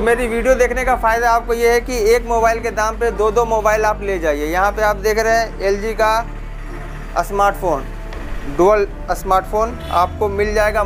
मेरी वीडियो देखने का फ़ायदा आपको ये है कि एक मोबाइल के दाम पे दो मोबाइल आप ले जाइए। यहाँ पे आप देख रहे हैं LG का स्मार्टफोन, डुअल स्मार्टफोन आपको मिल जाएगा।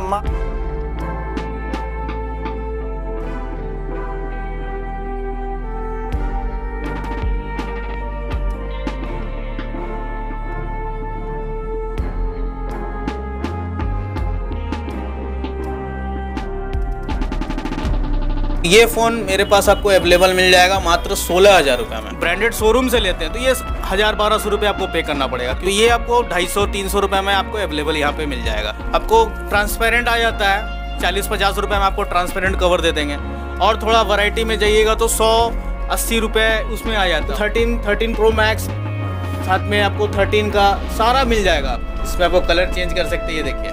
ये फ़ोन मेरे पास आपको अवेलेबल मिल जाएगा मात्र 16,000 रुपये में। ब्रांडेड शोरूम से लेते हैं तो ये 1,000-1,200 रुपये आपको पे करना पड़ेगा, क्योंकि ये आपको 250-300 रुपये में आपको अवेलेबल यहाँ पे मिल जाएगा। आपको ट्रांसपेरेंट आ जाता है, 40-50 रुपये में आपको ट्रांसपेरेंट कवर दे देंगे। और थोड़ा वैरायटी में जाइएगा तो 180 रुपये उसमें आ जाता है। 13 प्रो मैक्स साथ में आपको 13 का सारा मिल जाएगा। इसमें आपको कलर चेंज कर सकते हैं। ये देखिए,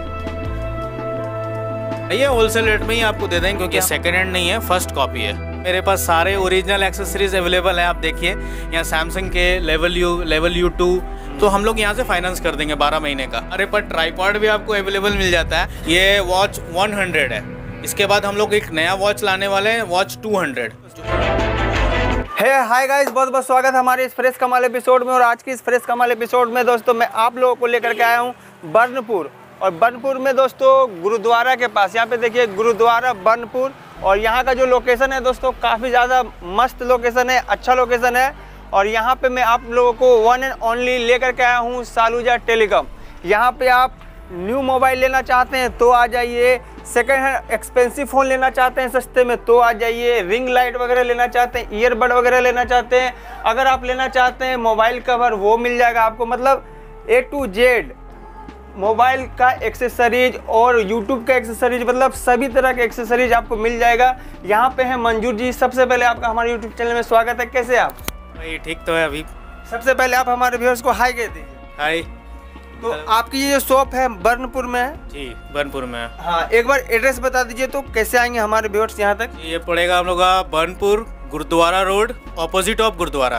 ये होलसेल रेट में ही आपको दे देंगे, क्योंकि सेकंड हैंड नहीं है, फर्स्ट कॉपी है। मेरे पास सारे ओरिजिनल एक्सेसरीज अवेलेबल हैं। आप देखिए यहाँ सैमसंग के लेवल यू 2 तो हम लोग यहाँ से फाइनेंस कर देंगे 12 महीने का। अरे पर ट्राईपॉड भी आपको अवेलेबल मिल जाता है। ये वॉच 100 है। इसके बाद हम लोग एक नया वॉच लाने वाले हैं, वॉच 200। हाय गाइस, बहुत बहुत स्वागत है हमारे इस फ्रेश कमाल एपिसोड में। और आज की इस फ्रेश कमाल एपिसोड में दोस्तों मैं आप लोगों को लेकर के आया हूँ बर्नपुर। और बर्नपुर में दोस्तों गुरुद्वारा के पास, यहाँ पे देखिए गुरुद्वारा बर्नपुर। और यहाँ का जो लोकेशन है दोस्तों काफ़ी ज़्यादा मस्त लोकेशन है, अच्छा लोकेशन है। और यहाँ पे मैं आप लोगों को वन एंड ओनली लेकर के आया हूँ सालूजा टेलीकॉम। यहाँ पे आप न्यू मोबाइल लेना चाहते हैं तो आ जाइए, सेकेंड हैंड एक्सपेंसिव फ़ोन लेना चाहते हैं सस्ते में तो आ जाइए, रिंग लाइट वगैरह लेना चाहते हैं, ईयरबड वगैरह लेना चाहते हैं, अगर आप लेना चाहते हैं मोबाइल कवर वो मिल जाएगा आपको। मतलब A to Z मोबाइल का एक्सेसरीज और यूट्यूब का एक्सेसरीज, मतलब सभी तरह के एक्सेसरीज आपको मिल जाएगा। यहाँ पे है मंजूर जी। सबसे पहले आपका हमारे यूट्यूब चैनल में स्वागत है। कैसे आप? भाई ठीक तो है। अभी सबसे पहले आप हमारे व्यूअर्स को हाय कह दीजिए। हाय। तो आपकी ये जो शॉप है बर्नपुर में है? जी, बर्नपुर में है। हाँ, एक बार एड्रेस बता दीजिए तो कैसे आएंगे हमारे व्यूअर्स यहाँ तक? ये पड़ेगा हम लोग का Burnpur gurudwara road, opposite of gurudwara.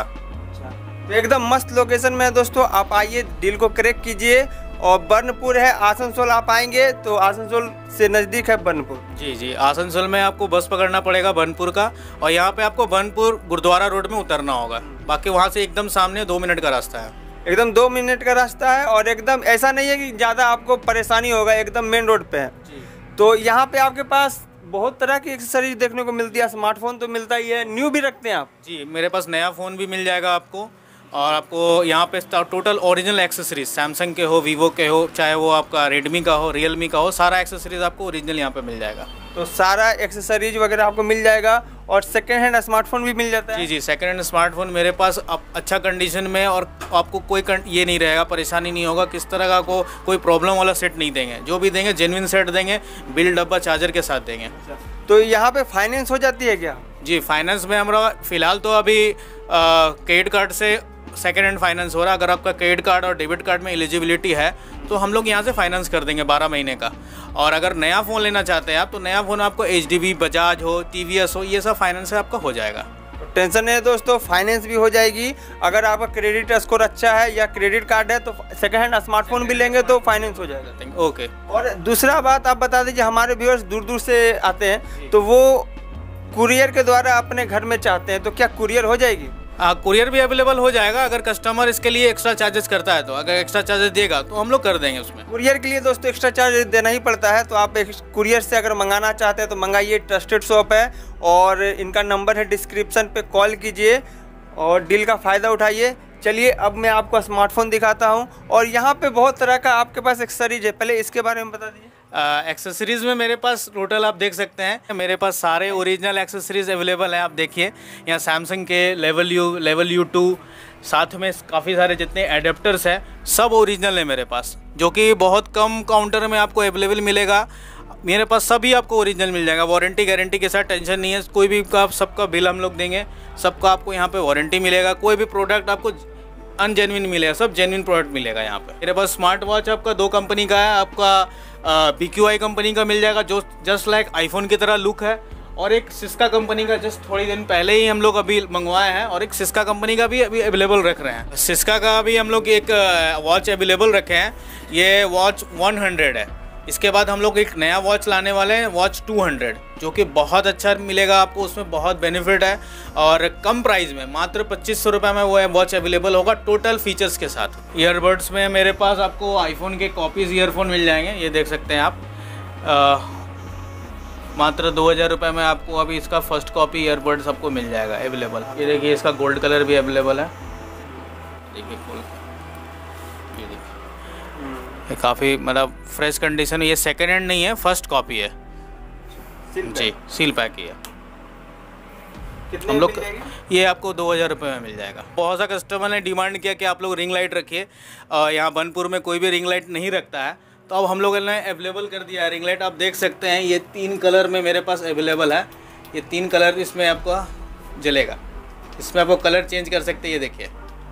तो एकदम मस्त लोकेशन में है दोस्तों। आप आइए, डील को क्रैक कीजिए। और बर्नपुर है, आसनसोल आप आएंगे तो आसनसोल से नज़दीक है बर्नपुर। जी, आसनसोल में आपको बस पकड़ना पड़ेगा बर्नपुर का, और यहाँ पे आपको बर्नपुर गुरुद्वारा रोड में उतरना होगा। बाकी वहाँ से एकदम सामने 2 मिनट का रास्ता है। एकदम 2 मिनट का रास्ता है। और एकदम ऐसा नहीं है कि ज़्यादा आपको परेशानी होगा, एकदम मेन रोड पे है। तो यहाँ पे आपके पास बहुत तरह की एक्सेसरीज देखने को मिलती है। स्मार्टफोन तो मिलता ही है, न्यू भी रखते हैं आप? जी, मेरे पास नया फ़ोन भी मिल जाएगा आपको। और आपको यहाँ पे टोटल ओरिजिनल एक्सेसरीज सैमसंग के हो, वीवो के हो, चाहे वो आपका रेडमी का हो, रियलमी का हो, सारा एक्सेसरीज आपको ओरिजिनल यहाँ पे मिल जाएगा। तो सारा एक्सेसरीज वगैरह आपको मिल जाएगा। और सेकेंड हैंड स्मार्टफोन भी मिल जाता है? जी, सेकेंड हैंड स्मार्टफोन मेरे पास अच्छा कंडीशन में, और आपको कोई ये नहीं रहेगा, परेशानी नहीं होगा, किस तरह का कोई प्रॉब्लम वाला सेट नहीं देंगे। जो भी देंगे जेन्युइन सेट देंगे, बिल डब्बा चार्जर के साथ देंगे। तो यहाँ पे फाइनेंस हो जाती है क्या? जी, फाइनेंस में हमारा फिलहाल तो अभी क्रेडिट कार्ड से सेकेंड हैंड फाइनेंस हो रहा है। अगर आपका क्रेडिट कार्ड और डेबिट कार्ड में एलिजिबिलिटी है तो हम लोग यहाँ से फाइनेंस कर देंगे 12 महीने का। और अगर नया फ़ोन लेना चाहते हैं आप तो नया फ़ोन आपको HDB, बजाज हो, TVS हो, ये सब फाइनेंस से आपका हो जाएगा। तो टेंशन नहीं है दोस्तों, फाइनेंस भी हो जाएगी। अगर आपका क्रेडिट स्कोर अच्छा है या क्रेडिट कार्ड है तो सेकेंड हैंड स्मार्टफोन भी लेंगे तो फाइनेंस हो जाएगा। ओके। और दूसरा बात आप बता दीजिए, हमारे व्यूअर्स दूर दूर से आते हैं तो वो कुरियर के द्वारा अपने घर में चाहते हैं, तो क्या कुरियर हो जाएगी? कुरियर भी अवेलेबल हो जाएगा। अगर कस्टमर इसके लिए एक्स्ट्रा चार्जेस करता है तो, अगर एक्स्ट्रा चार्जेस देगा तो हम लोग कर देंगे उसमें। कुरियर के लिए दोस्तों एक्स्ट्रा चार्ज देना ही पड़ता है। तो आप कुरियर से अगर मंगाना चाहते हैं तो मंगाइए, ट्रस्टेड शॉप है। और इनका नंबर है डिस्क्रिप्शन पे, कॉल कीजिए और डील का फ़ायदा उठाइए। चलिए अब मैं आपको स्मार्टफोन दिखाता हूँ। और यहाँ पे बहुत तरह का आपके पास एक्सेसरीज है, पहले इसके बारे में बता दीजिए। एक्सेसरीज़ में मेरे पास टोटल आप देख सकते हैं, मेरे पास सारे ओरिजिनल एक्सेसरीज़ अवेलेबल हैं। आप देखिए यहाँ सैमसंग के लेवल यू 2, साथ में काफ़ी सारे जितने एडेप्टर्स हैं सब ओरिजिनल है मेरे पास, जो कि बहुत कम काउंटर में आपको अवेलेबल मिलेगा। मेरे पास सभी आपको ओरिजिनल मिल जाएगा, वारंटी गारंटी के साथ, टेंशन नहीं है। कोई भी का सबका बिल हम लोग देंगे, सबका आपको यहाँ पे वारंटी मिलेगा। कोई भी प्रोडक्ट आपको अनजेन्युइन मिलेगा, सब जेन्युइन प्रोडक्ट मिलेगा यहाँ पे। मेरे पास स्मार्ट वॉच आपका 2 कंपनी का है। आपका BQI कंपनी का मिल जाएगा, जो जस्ट लाइक आईफोन की तरह लुक है। और एक सिस्का कंपनी का जस्ट थोड़ी दिन पहले ही हम लोग अभी मंगवाए हैं, और एक सिस्का कंपनी का भी अभी अवेलेबल रख रहे हैं। सिस्का का भी हम लोग एक वॉच अवेलेबल रखे हैं। ये वॉच 100 है। इसके बाद हम लोग एक नया वॉच लाने वाले हैं, वॉच 200, जो कि बहुत अच्छा मिलेगा आपको, उसमें बहुत बेनिफिट है और कम प्राइस में, मात्र 2500 रुपये में वो वॉच अवेलेबल होगा टोटल फीचर्स के साथ। ईयरबड्स में मेरे पास आपको आईफोन के कॉपीज़ ईयरफोन मिल जाएंगे, ये देख सकते हैं आप। मात्र 2000 रुपये में आपको अभी इसका फर्स्ट कॉपी ईयरबड्स आपको मिल जाएगा अवेलेबल। ये देखिए इसका गोल्ड कलर भी अवेलेबल है, देखिए खोल के, ये देखिए ये काफ़ी मतलब फ्रेश कंडीशन है, ये सेकेंड हैंड नहीं है, फर्स्ट कॉपी है जी, सील पैक ही है। हम लोग ये आपको 2000 रुपये में मिल जाएगा। बहुत सा कस्टमर ने डिमांड किया कि आप लोग रिंग लाइट रखिए, यहाँ बनपुर में कोई भी रिंग लाइट नहीं रखता है, तो अब हम लोगों ने अवेलेबल कर दिया है रिंग लाइट। आप देख सकते हैं ये 3 कलर में मेरे पास अवेलेबल है, ये 3 कलर इसमें आपको जलेगा, इसमें आपको कलर चेंज कर सकते हैं। ये देखिए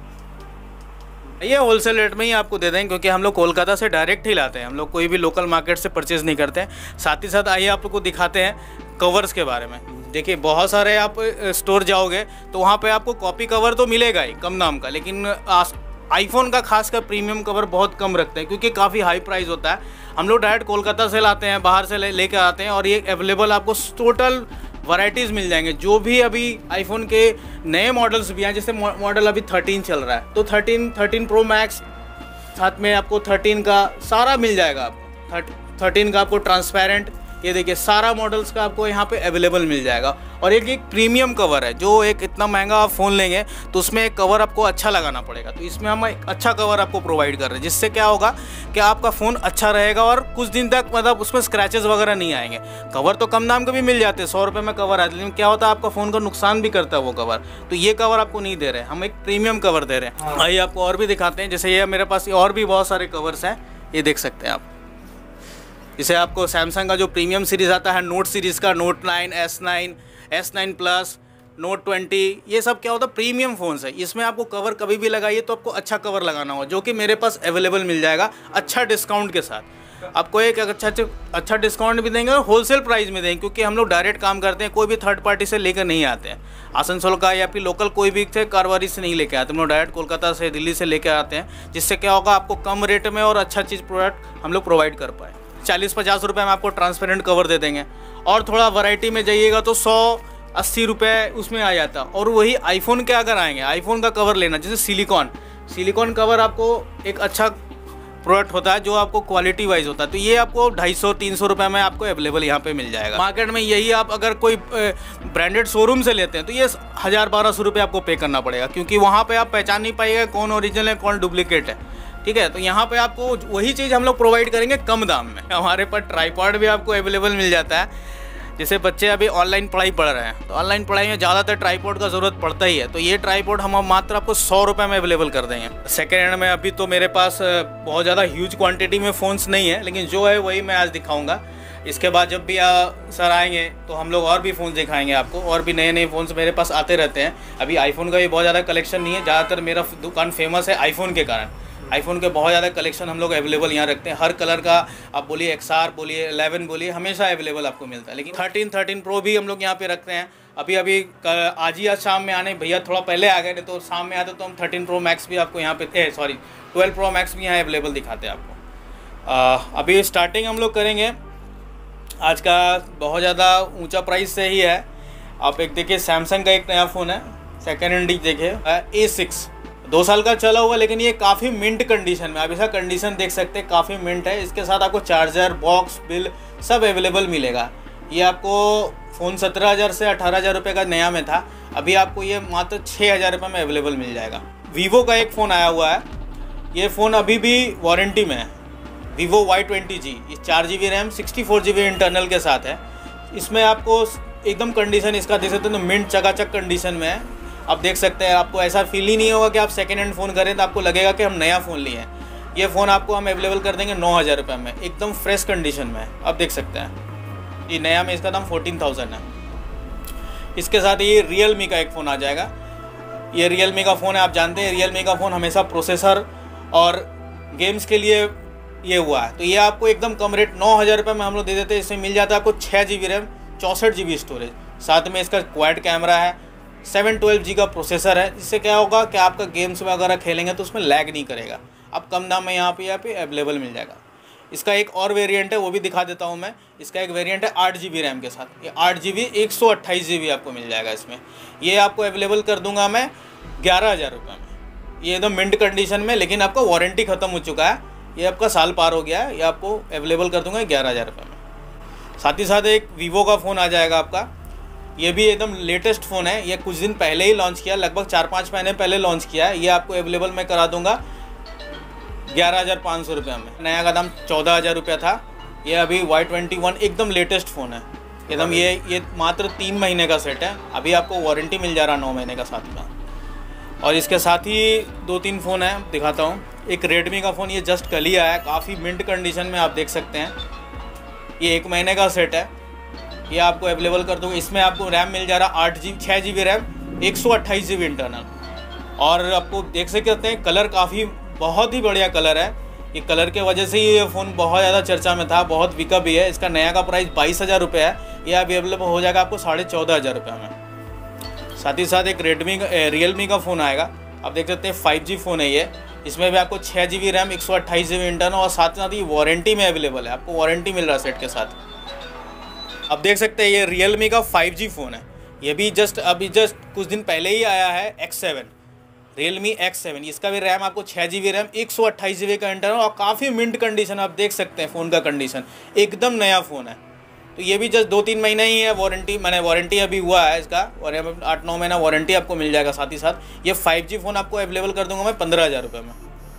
ये होलसेल रेट में ही आपको दे देंगे, क्योंकि हम लोग कोलकाता से डायरेक्ट ही लाते हैं, हम लोग कोई भी लोकल मार्केट से परचेज़ नहीं करते हैं। साथ ही साथ आइए आप लोग को दिखाते हैं कवर्स के बारे में। देखिए बहुत सारे आप स्टोर जाओगे तो वहाँ पे आपको कॉपी कवर तो मिलेगा ही कम दाम का, लेकिन आईफोन का खासकर प्रीमियम कवर बहुत कम रखते हैं, क्योंकि काफ़ी हाई प्राइस होता है। हम लोग डायरेक्ट कोलकाता से लाते हैं, बाहर से लेकर आते हैं, और ये अवेलेबल आपको टोटल वैरायटीज़ मिल जाएंगे। जो भी अभी आईफोन के नए मॉडल्स भी हैं, जैसे मॉडल अभी 13 चल रहा है, तो 13 प्रो मैक्स, साथ में आपको 13 का सारा मिल जाएगा आपको, 13 का आपको ट्रांसपेरेंट, ये देखिए सारा मॉडल्स का आपको यहाँ पे अवेलेबल मिल जाएगा। और एक प्रीमियम कवर है, जो एक इतना महंगा आप फ़ोन लेंगे तो उसमें एक कवर आपको अच्छा लगाना पड़ेगा, तो इसमें हम एक अच्छा कवर आपको प्रोवाइड कर रहे हैं, जिससे क्या होगा कि आपका फ़ोन अच्छा रहेगा और कुछ दिन तक मतलब उसमें स्क्रैचेस वगैरह नहीं आएंगे। कवर तो कम दाम के भी मिल जाते हैं, 100 रुपये में कवर आते हैं, लेकिन क्या होता है आपका फ़ोन का नुकसान भी करता है वो कवर, तो ये कवर आपको नहीं दे रहे हैं, हम एक प्रीमियम कवर दे रहे हैं। आइए आपको और भी दिखाते हैं, जैसे ये मेरे पास और भी बहुत सारे कवर्स हैं, ये देख सकते हैं आप। इसे आपको सैमसंग का जो प्रीमियम सीरीज़ आता है, नोट सीरीज़ का, नोट 9, S9 प्लस, नोट 20, ये सब क्या होता है प्रीमियम फ़ोन्स है। इसमें आपको कवर कभी भी लगाइए तो आपको अच्छा कवर लगाना होगा, जो कि मेरे पास अवेलेबल मिल जाएगा अच्छा डिस्काउंट के साथ। आपको एक अच्छा डिस्काउंट भी देंगे और होलसेल प्राइस में देंगे, क्योंकि हम लोग डायरेक्ट काम करते हैं, कोई भी थर्ड पार्टी से लेकर नहीं आते हैं। आसनसोल का या फिर लोकल कोई भी थे कारवारी से नहीं लेके आते, हम लोग डायरेक्ट कोलकाता से, दिल्ली से लेकर आते हैं, जिससे क्या होगा आपको कम रेट में और अच्छा चीज़ प्रोडक्ट हम लोग प्रोवाइड कर पाए। 40-50 रुपये में आपको ट्रांसपेरेंट कवर दे देंगे, और थोड़ा वैरायटी में जाइएगा तो 100-80 रुपये उसमें आ जाता। और वही आईफोन के अगर आएंगे, आईफोन का कवर लेना, जैसे सिलिकॉन कवर आपको एक अच्छा प्रोडक्ट होता है, जो आपको क्वालिटी वाइज होता है, तो ये आपको 250-300 रुपये में आपको अवेलेबल यहाँ पे मिल जाएगा। मार्केट में यही आप अगर कोई ब्रांडेड शोरूम से लेते हैं तो ये 1000-1200 रुपये आपको पे करना पड़ेगा, क्योंकि वहाँ पे आप पहचान नहीं पाइएगा कौन ओरिजिनल है कौन डुप्लीकेट है, ठीक है। तो यहाँ पे आपको वही चीज़ हम लोग प्रोवाइड करेंगे कम दाम में। हमारे पास ट्राईपॉड भी आपको अवेलेबल मिल जाता है, जैसे बच्चे अभी ऑनलाइन पढ़ाई पढ़ रहे हैं, तो ऑनलाइन पढ़ाई में ज़्यादातर ट्राईपॉड का ज़रूरत पड़ता ही है, तो ये ट्राईपॉड हम मात्र आपको 100 रुपये में अवेलेबल कर देंगे। सेकेंड हैंड में अभी तो मेरे पास बहुत ज़्यादा ह्यूज क्वांटिटी में फ़ोन्स नहीं है, लेकिन जो है वही मैं आज दिखाऊंगा। इसके बाद जब भी सर आएंगे तो हम लोग और भी फ़ोन दिखाएंगे आपको, और भी नए फ़ोन्स मेरे पास आते रहते हैं। अभी आईफोन का भी बहुत ज़्यादा कलेक्शन नहीं है, ज़्यादातर मेरा दुकान फेमस है आईफोन के कारण। आईफोन के बहुत ज़्यादा कलेक्शन हम लोग अवेलेबल यहाँ रखते हैं, हर कलर का आप बोलिए, XR बोलिए, 11 बोलिए, हमेशा अवेलेबल आपको मिलता है। लेकिन 13 प्रो भी हम लोग यहाँ पे रखते हैं। अभी आज शाम में आने, भैया थोड़ा पहले आ गए, तो शाम में आते तो हम 13 प्रो मैक्स भी आपको यहाँ पे 12 प्रो मैक्स भी यहाँ अवेलेबल दिखाते हैं आपको। अभी स्टार्टिंग हम लोग करेंगे, आज का बहुत ज़्यादा ऊँचा प्राइस से ही है। आप एक देखिए सैमसंग का एक नया फ़ोन है, सेकेंड हैंड देखिए, A6, 2 साल का चला हुआ, लेकिन ये काफ़ी मिंट कंडीशन में, आप इसका कंडीशन देख सकते हैं, काफ़ी मिंट है। इसके साथ आपको चार्जर, बॉक्स, बिल सब अवेलेबल मिलेगा। ये आपको फ़ोन 17,000 से 18,000 रुपये का नया में था, अभी आपको ये मात्र 6,000 रुपये में अवेलेबल मिल जाएगा। वीवो का एक फ़ोन आया हुआ है, ये फ़ोन अभी भी वारंटी में है, वीवो Y20G, ये 4 GB रैम 64 GB इंटरनल के साथ है। इसमें आपको एकदम कंडीशन इसका देख सकते हैं, तो मिंट चकाचक कंडीशन में है। आप देख सकते हैं, आपको ऐसा फील ही नहीं होगा कि आप सेकेंड हैंड फ़ोन करें तो आपको लगेगा कि हम नया फ़ोन लिए हैं। ये फ़ोन आपको हम अवेलेबल कर देंगे 9,000 रुपये में, एकदम फ्रेश कंडीशन में। आप देख सकते हैं, ये नया में इसका दाम 14,000 है। इसके साथ ये Realme का एक फ़ोन आ जाएगा। ये Realme का फ़ोन है, आप जानते हैं Realme का फ़ोन हमेशा प्रोसेसर और गेम्स के लिए ये हुआ है, तो ये आपको एकदम कम रेट 9,000 रुपये में हम लोग दे देते हैं। इसमें मिल जाता है आपको 6 GB रैम, 64 GB स्टोरेज, साथ में इसका क्वाड कैमरा है, 712G का प्रोसेसर है, जिससे क्या होगा कि आपका गेम्स वगैरह खेलेंगे तो उसमें लैग नहीं करेगा। आप कम दाम में यहाँ पे अवेलेबल मिल जाएगा। इसका एक और वेरिएंट है, वो भी दिखा देता हूँ मैं। इसका एक वेरिएंट है 8 GB रैम के साथ। ये 8 GB 128 GB आपको मिल जाएगा इसमें। ये आपको अवेलेबल कर दूंगा मैं 11,000 रुपये में। ये एकदम मिंट कंडीशन में, लेकिन आपका वारंटी ख़त्म हो चुका है, ये आपका साल पार हो गया है। ये आपको अवेलेबल कर दूंगा 11,000 रुपये में। साथ ही साथ एक वीवो का फ़ोन आ जाएगा आपका। ये भी एकदम लेटेस्ट फ़ोन है, ये कुछ दिन पहले ही लॉन्च किया, लगभग 4-5 महीने पहले लॉन्च किया है। ये आपको अवेलेबल मैं करा दूंगा 11,500 रुपये में। नया का दाम 14,000 रुपया था। ये अभी Y21 एकदम लेटेस्ट फ़ोन है एकदम। ये मात्र 3 महीने का सेट है। अभी आपको वारंटी मिल जा रहा 9 महीने का साथ में। और इसके साथ ही 2-3 फ़ोन है, दिखाता हूँ। एक रेडमी का फ़ोन, ये जस्ट कल ही आया है, काफ़ी मिंट कंडीशन में आप देख सकते हैं। ये 1 महीने का सेट है, ये आपको अवेलेबल कर दूँगा। इसमें आपको रैम मिल जा रहा 6 GB रैम, 128 GB इंटरनल। और आपको देख सकते हैं कलर काफ़ी बहुत ही बढ़िया कलर है। ये कलर के वजह से ये फ़ोन बहुत ज़्यादा चर्चा में था, बहुत बिका भी है। इसका नया का प्राइस 22,000 रुपये है। ये अवेलेबल हो जाएगा आपको 14,500 रुपये में। साथ ही साथ एक रियलमी का फ़ोन आएगा, आप देख सकते हैं 5G फ़ोन है ये। इसमें भी आपको 6 GB रैम, 128 GB इंटरनल और साथ ही वारंटी में अवेलेबल है। आपको वारंटी मिल रहा है सेट के साथ। आप देख सकते हैं ये रियलमी का 5G फ़ोन है। ये भी अभी जस्ट कुछ दिन पहले ही आया है, X7, रियलमी X7। इसका भी रैम आपको 6 GB रैम, 128 GB का इंटरनल और काफ़ी मिंट कंडीशन। आप देख सकते हैं फ़ोन का कंडीशन एकदम नया फ़ोन है। तो ये भी जस्ट 2-3 महीने ही है वारंटी अभी हुआ है इसका, और 8-9 महीना वारंटी आपको मिल जाएगा। साथ ही साथ ये 5G फ़ोन आपको अवेलेबल कर दूंगा मैं 15,000 रुपये में।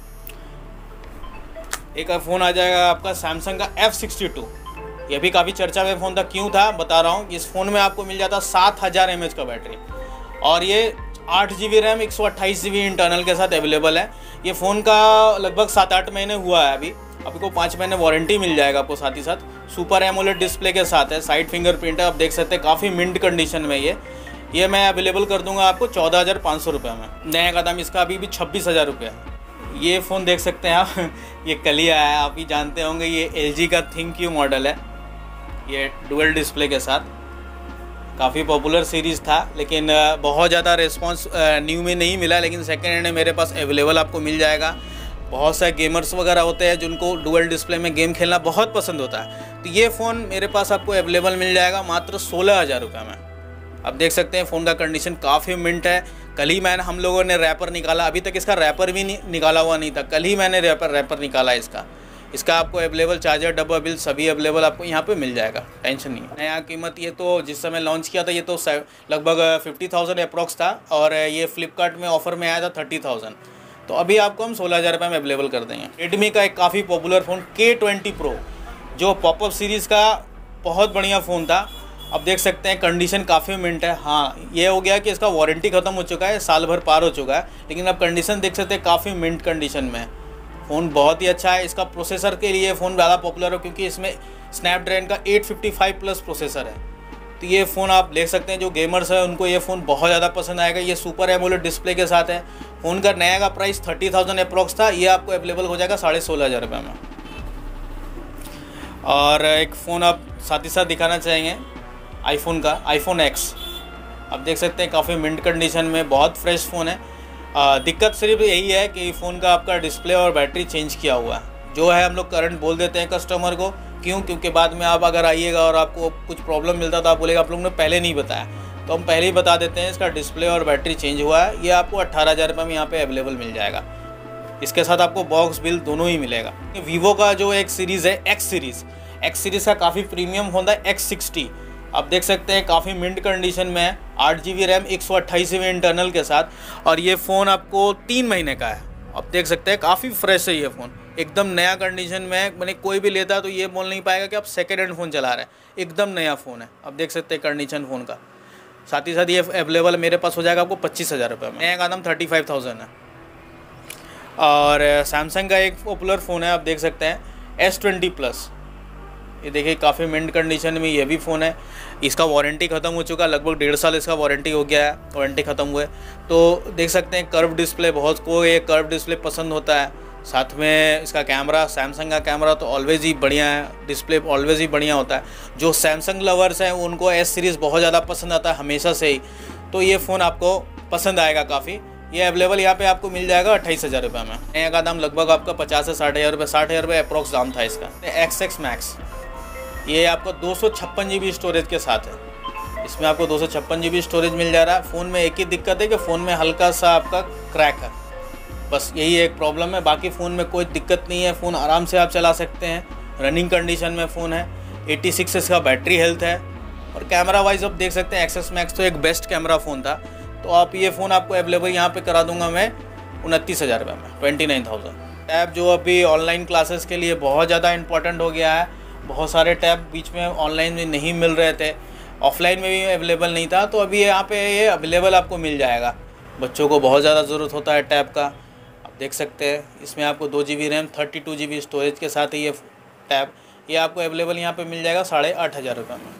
एक फ़ोन आ जाएगा आपका सैमसंग का F62। ये भी काफ़ी चर्चा में फ़ोन था, क्यों था बता रहा हूँ। इस फ़ोन में आपको मिल जाता 7000 mAh का बैटरी, और ये 8 GB रैम, 128 GB इंटरनल के साथ अवेलेबल है। ये फ़ोन का लगभग 7-8 महीने हुआ है अभी को 5 महीने वारंटी मिल जाएगा आपको। साथ ही साथ सुपर एमोलेड डिस्प्ले के साथ है, साइड फिंगरप्रिंट है, आप देख सकते हैं काफ़ी मिंट कंडीशन में। ये मैं अवेलेबल कर दूंगा आपको 14,500 रुपये में। नया का दाम इसका अभी भी 26,000 रुपये है। ये फ़ोन देख सकते हैं आप ये कल ही आया है, आप ही जानते होंगे। ये LG का ThinkQ मॉडल है, ये डुअल डिस्प्ले के साथ। काफ़ी पॉपुलर सीरीज़ था, लेकिन बहुत ज़्यादा रिस्पांस न्यू में नहीं मिला, लेकिन सेकेंड हैंड मेरे पास अवेलेबल आपको मिल जाएगा। बहुत सारे गेमर्स वगैरह होते हैं जिनको डुअल डिस्प्ले में गेम खेलना बहुत पसंद होता है, तो ये फ़ोन मेरे पास आपको अवेलेबल मिल जाएगा मात्र 16,000 रुपये में। आप देख सकते हैं फ़ोन का कंडीशन काफ़ी मिंट है। कल ही हम लोगों ने रैपर निकाला, अभी तक इसका रैपर भी निकाला हुआ नहीं था, कल ही मैंने रैपर निकाला इसका आपको अवेलेबल चार्जर, डब्बा बिल सभी अवेलेबल आपको यहाँ पे मिल जाएगा, टेंशन नहीं है। नया कीमत ये तो जिस समय लॉन्च किया था ये तो लगभग 50,000 अप्रॉक्स था, और ये फ्लिपकार्ट में ऑफर में आया था 30,000। तो अभी आपको हम 16,000 रुपये में अवेलेबल कर देंगे। रेडमी का एक काफ़ी पॉपुलर फ़ोन K20 Pro, जो पॉपअप सीरीज़ का बहुत बढ़िया फ़ोन था। अब देख सकते हैं कंडीशन काफ़ी मिंट है। हाँ, ये हो गया कि इसका वारंटी ख़त्म हो चुका है, साल भर पार हो चुका है, लेकिन अब कंडीशन देख सकते हैं काफ़ी मिंट कंडीशन में है। फ़ोन बहुत ही अच्छा है। इसका प्रोसेसर के लिए फ़ोन ज़्यादा पॉपुलर है, क्योंकि इसमें स्नैपड्रैगन का 855+ प्रोसेसर है। तो ये फ़ोन आप देख सकते हैं, जो गेमर्स हैं उनको ये फ़ोन बहुत ज़्यादा पसंद आएगा। ये सुपर एमोलेड डिस्प्ले के साथ है। फ़ोन का नया का प्राइस 30,000 अप्रॉक्स था, ये आपको अवेलेबल हो जाएगा 16,500 रुपये में। और एक फ़ोन आप साथ ही साथ दिखाना चाहेंगे आईफोन का, iPhone X। आप देख सकते हैं काफ़ी मिंट कंडीशन में, बहुत फ्रेश फ़ोन है। दिक्कत सिर्फ यही है कि फ़ोन का आपका डिस्प्ले और बैटरी चेंज किया हुआ है, जो है हम लोग करंट बोल देते हैं कस्टमर को। क्यों? क्योंकि बाद में आप अगर आइएगा और आपको कुछ प्रॉब्लम मिलता तो आप बोलेगा आप लोगों ने पहले नहीं बताया, तो हम पहले ही बता देते हैं इसका डिस्प्ले और बैटरी चेंज हुआ है। ये आपको 18,000 रुपये में यहाँ पे अवेलेबल मिल जाएगा। इसके साथ आपको बॉक्स बिल दोनों ही मिलेगा। वीवो का जो एक सीरीज़ है X सीरीज़ का काफ़ी प्रीमियम होता है X60। आप देख सकते हैं काफ़ी मिंट कंडीशन में है, 8 GB रैम, 128 GB इंटरनल के साथ, और ये फ़ोन आपको 3 महीने का है। आप देख सकते हैं काफ़ी फ्रेश है ये फ़ोन, एकदम नया कंडीशन में है। मैंने कोई भी लेता तो ये बोल नहीं पाएगा कि आप सेकेंड हैंड फ़ोन चला रहे हैं, एकदम नया फ़ोन है। आप देख सकते हैं कंडीशन फ़ोन का। साथ ही साथ ये अवेलेबल मेरे पास हो जाएगा आपको 25,000 रुपये में। नया का दाम 35,000 है। और सैमसंग का एक पॉपुलर फ़ोन है, आप देख सकते हैं S20 Plus। ये देखिए काफ़ी मिंट कंडीशन में ये भी फ़ोन है। इसका वारंटी ख़त्म हो चुका, लगभग 1.5 साल इसका वारंटी हो गया है, वारंटी ख़त्म हुए। तो देख सकते हैं कर्व डिस्प्ले, बहुत को ये कर्व डिस्प्ले पसंद होता है। साथ में इसका कैमरा, सैमसंग का कैमरा तो ऑलवेज़ ही बढ़िया है, डिस्प्ले ऑलवेज़ ही बढ़िया होता है। जो सैमसंग लवर्स हैं उनको S सीरीज़ बहुत ज़्यादा पसंद आता है हमेशा से ही, तो ये फ़ोन आपको पसंद आएगा काफ़ी। ये अवेलेबल यहाँ पे आपको मिल जाएगा 28,000 रुपये में। नया का दाम लगभग आपका 50 से 60,000 रुपये, 60,000 रुपये अप्रोक्स दाम था इसका। XX Max ये आपको 256 GB स्टोरेज के साथ है। इसमें आपको 256 GB स्टोरेज मिल जा रहा है। फ़ोन में एक ही दिक्कत है कि फ़ोन में हल्का सा आपका क्रैक है, बस यही एक प्रॉब्लम है। बाकी फ़ोन में कोई दिक्कत नहीं है, फ़ोन आराम से आप चला सकते हैं। रनिंग कंडीशन में फ़ोन है। 86 इसका बैटरी हेल्थ है। और कैमरा वाइज आप देख सकते हैं XS Max तो एक बेस्ट कैमरा फ़ोन था। तो आप ये फ़ोन आपको अवेलेबल यहाँ पे करा दूंगा मैं 29,000 रुपये में, 29,000। टैब जो अभी ऑनलाइन क्लासेस के लिए बहुत ज़्यादा इंपॉर्टेंट हो गया है। बहुत सारे टैब बीच में ऑनलाइन में नहीं मिल रहे थे, ऑफलाइन में भी अवेलेबल नहीं था, तो अभी यहाँ पे ये अवेलेबल आपको मिल जाएगा। बच्चों को बहुत ज़्यादा ज़रूरत होता है टैब का, आप देख सकते हैं। इसमें आपको 2 GB रैम 32 GB स्टोरेज के साथ ही ये टैब ये आपको अवेलेबल यहाँ पे मिल जाएगा 8,500 रुपये में।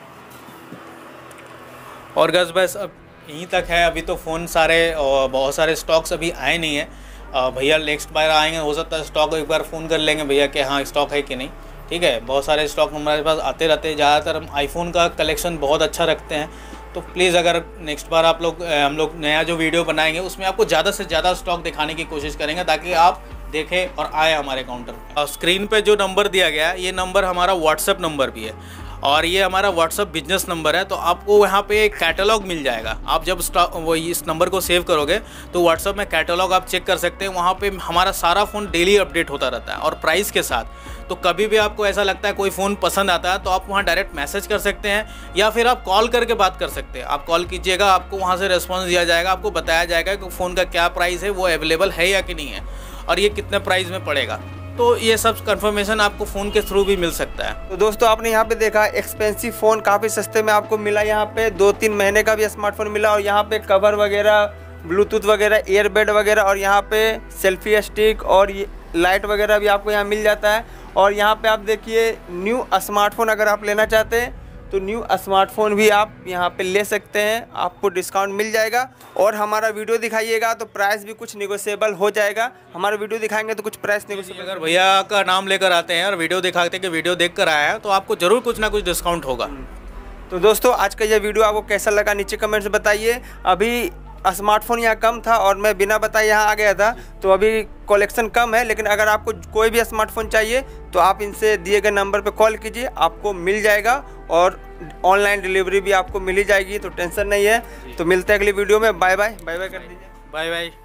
और बस अब यहीं तक है। अभी तो फ़ोन सारे और बहुत सारे स्टॉक्स अभी आए नहीं है भैया, नेक्स्ट बार आएंगे, हो सकता है स्टॉक एक बार फ़ोन कर लेंगे भैया कि हाँ स्टॉक है कि नहीं, ठीक है। बहुत सारे स्टॉक हमारे पास आते रहते हैं। ज़्यादातर हम आईफोन का कलेक्शन बहुत अच्छा रखते हैं, तो प्लीज़ अगर नेक्स्ट बार आप लोग हम लोग नया जो वीडियो बनाएंगे उसमें आपको ज़्यादा से ज़्यादा स्टॉक दिखाने की कोशिश करेंगे ताकि आप देखें और आए हमारे काउंटर पर। स्क्रीन पे जो नंबर दिया गया है ये नंबर हमारा व्हाट्सएप नंबर भी है और ये हमारा व्हाट्सएप बिजनेस नंबर है। तो आपको यहाँ पे एक कैटलॉग मिल जाएगा। आप जब वो इस नंबर को सेव करोगे तो व्हाट्सएप में कैटलॉग आप चेक कर सकते हैं। वहाँ पे हमारा सारा फ़ोन डेली अपडेट होता रहता है और प्राइस के साथ। तो कभी भी आपको ऐसा लगता है कोई फ़ोन पसंद आता है तो आप वहाँ डायरेक्ट मैसेज कर सकते हैं या फिर आप कॉल करके बात कर सकते हैं। आप कॉल कीजिएगा, आपको वहाँ से रिस्पॉन्स दिया जाएगा, आपको बताया जाएगा कि फ़ोन का क्या प्राइस है, वो अवेलेबल है या कि नहीं है और ये कितने प्राइस में पड़ेगा। तो ये सब कंफर्मेशन आपको फ़ोन के थ्रू भी मिल सकता है। तो दोस्तों आपने यहाँ पे देखा एक्सपेंसिव फ़ोन काफ़ी सस्ते में आपको मिला। यहाँ पे 2-3 महीने का भी स्मार्टफोन मिला और यहाँ पे कवर वगैरह, ब्लूटूथ वगैरह, ईयरबड वगैरह और यहाँ पे सेल्फी स्टिक और लाइट वगैरह भी आपको यहाँ मिल जाता है। और यहाँ पे आप देखिए न्यू स्मार्टफोन अगर आप लेना चाहते हैं तो न्यू स्मार्टफोन भी आप यहाँ पे ले सकते हैं, आपको डिस्काउंट मिल जाएगा। और हमारा वीडियो दिखाइएगा तो प्राइस भी कुछ निगोशिएबल हो जाएगा। हमारा वीडियो दिखाएंगे तो कुछ प्राइस निगोशिएबल। अगर भैया का नाम लेकर आते हैं और वीडियो दिखाते हैं कि वीडियो देख कर आया है तो आपको ज़रूर कुछ ना कुछ डिस्काउंट होगा। तो दोस्तों आज का यह वीडियो आपको कैसा लगा नीचे कमेंट्स बताइए। अभी स्मार्टफोन यहाँ कम था और मैं बिना बताए यहाँ आ गया था, तो अभी कलेक्शन कम है। लेकिन अगर आपको कोई भी स्मार्टफोन चाहिए तो आप इनसे दिए गए नंबर पे कॉल कीजिए, आपको मिल जाएगा और ऑनलाइन डिलीवरी भी आपको मिल ही जाएगी, तो टेंशन नहीं है। तो मिलते हैं अगली वीडियो में। बाय बाय, बाय बाय कर दीजिए। Bye bye.